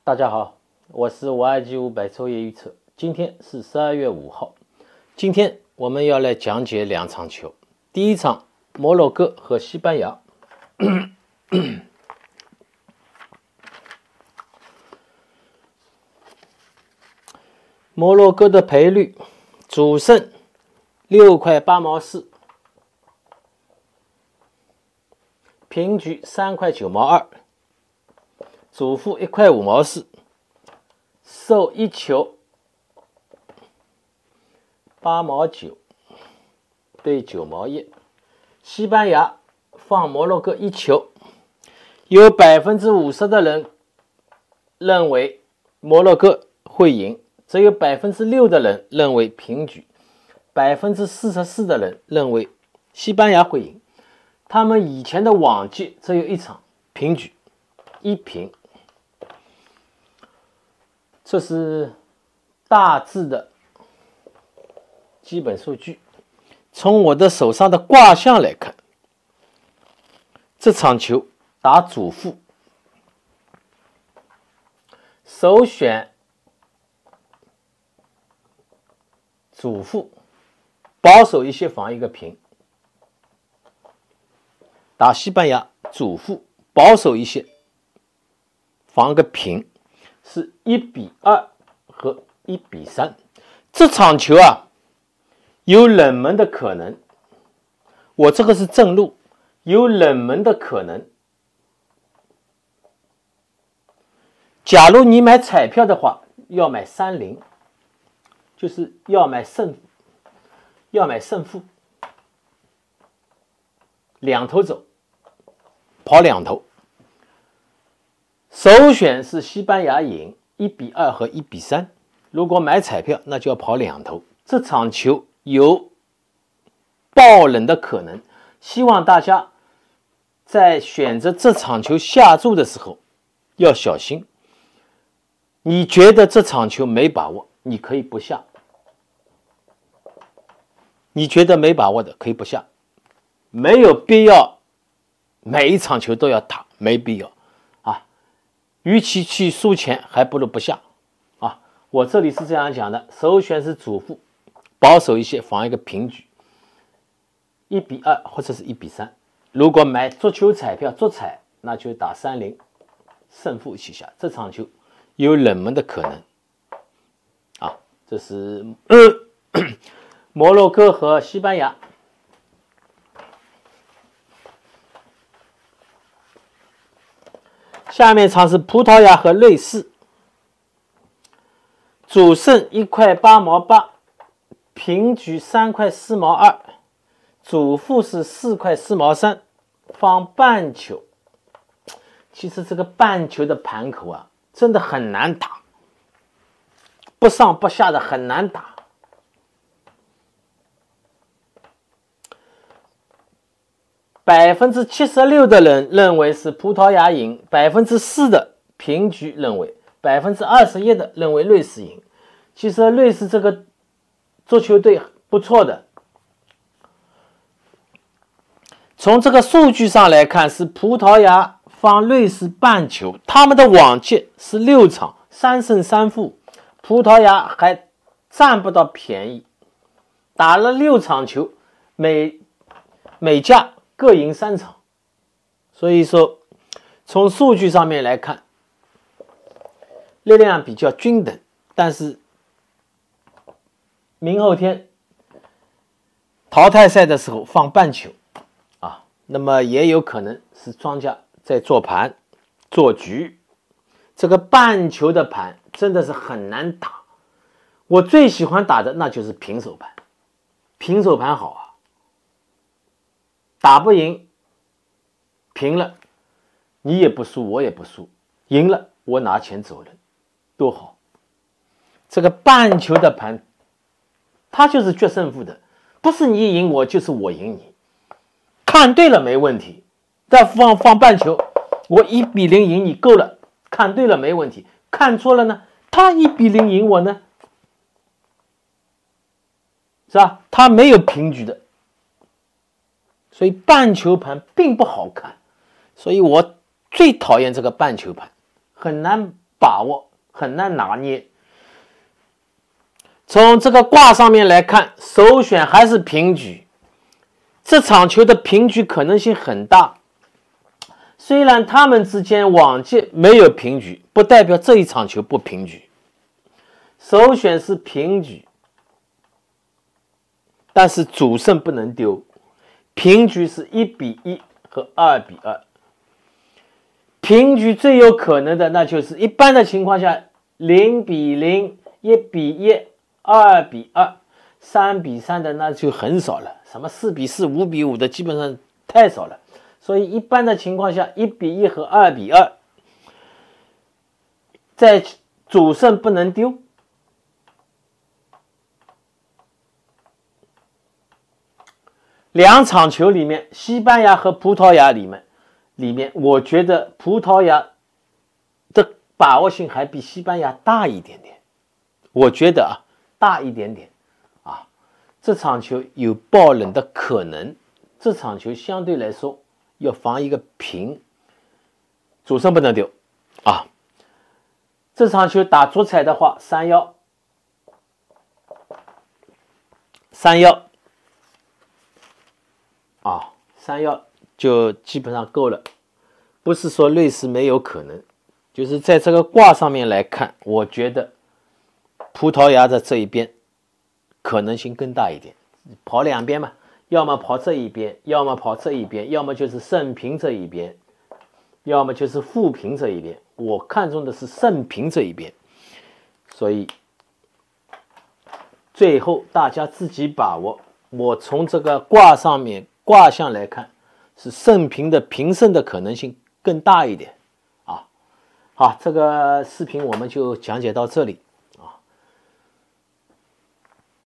大家好，我是527-500抽业预测。今天是12月5号，今天我们要来讲解两场球。第一场，摩洛哥和西班牙。摩洛哥的赔率，主胜6块8毛4，平局3块9毛2，主负1块5毛4，受1球8毛9对9毛1。西班牙放摩洛哥1球，有 50% 的人认为摩洛哥会赢，只有 6% 的人认为平局， 44% 的人认为西班牙会赢。他们以前的往绩只有一场平局，1平。这是大致的基本数据。从我的手上的卦象来看，这场球打主负，首选主负，保守一些防一个平。打西班牙主负，保守一些防个平，是1比2和1比3。这场球啊，有冷门的可能。我这个是正路，有冷门的可能。假如你买彩票的话，要买30，就是要买胜负，两头走，跑两头。首选是西班牙赢1比2和1比3。如果买彩票，那就要跑两头。这场球有爆冷的可能，希望大家在选择这场球下注的时候要小心。你觉得这场球没把握，你可以不下。你觉得没把握的可以不下，没有必要每一场球都要打，没必要啊。与其去输钱，还不如不下啊。我这里是这样讲的，首选是主负，保守一些防一个平局，1比2或者是1比3。如果买足球彩票足彩，那就打30，胜负一起下。这场球有冷门的可能啊。这是摩洛哥和西班牙。下面场是葡萄牙和瑞士，主胜1块8毛8，平局3块4毛2，主负是4块4毛3，放半球。其实这个半球的盘口啊，真的很难打，不上不下的很难打。76%的人认为是葡萄牙赢，4%的平局认为，21%的认为瑞士赢。其实瑞士这个足球队不错的，从这个数据上来看，是葡萄牙放瑞士半球，他们的往绩是6场3胜3负，葡萄牙还占不到便宜，打了6场球，每家各赢3场，所以说从数据上面来看，力量比较均等。但是明后天淘汰赛的时候放半球啊，那么也有可能是庄家在做盘做局。这个半球的盘真的是很难打，我最喜欢打的那就是平手盘，平手盘好啊。打不赢，平了，你也不输，我也不输；赢了，我拿钱走人，多好！这个半球的盘，它就是决胜负的，不是你赢我，就是我赢你。看对了没问题，再放半球，我1比0赢你够了，看对了没问题。看错了呢，他1比0赢我呢，是吧？他没有平局的。所以半球盘并不好看，所以我最讨厌这个半球盘，很难把握，很难拿捏。从这个卦上面来看，首选还是平局。这场球的平局可能性很大。虽然他们之间往届没有平局，不代表这一场球不平局。首选是平局，但是主胜不能丢。平局是1比1和2比2。平局最有可能的，那就是一般的情况下0比0、1比1、2比2、3比3的那就很少了，什么4比4、5比5的基本上太少了。所以一般的情况下1比1和2比2，在主胜不能丢。两场球里面，西班牙和葡萄牙里面，我觉得葡萄牙的把握性还比西班牙大一点点。我觉得大一点点啊，这场球有爆冷的可能。这场球相对来说要防一个平，主胜不能丢啊。这场球打足彩的话，3-1啊，3-1就基本上够了。不是说瑞士没有可能，就是在这个卦上面来看，我觉得葡萄牙的这一边可能性更大一点。跑两边嘛，要么跑这一边，要么跑这一边，要么就是胜平这一边，要么就是负平这一边。我看中的是胜平这一边，所以最后大家自己把握。我从这个卦上面卦象来看，是胜平的平胜的可能性更大一点啊。好，这个视频我们就讲解到这里。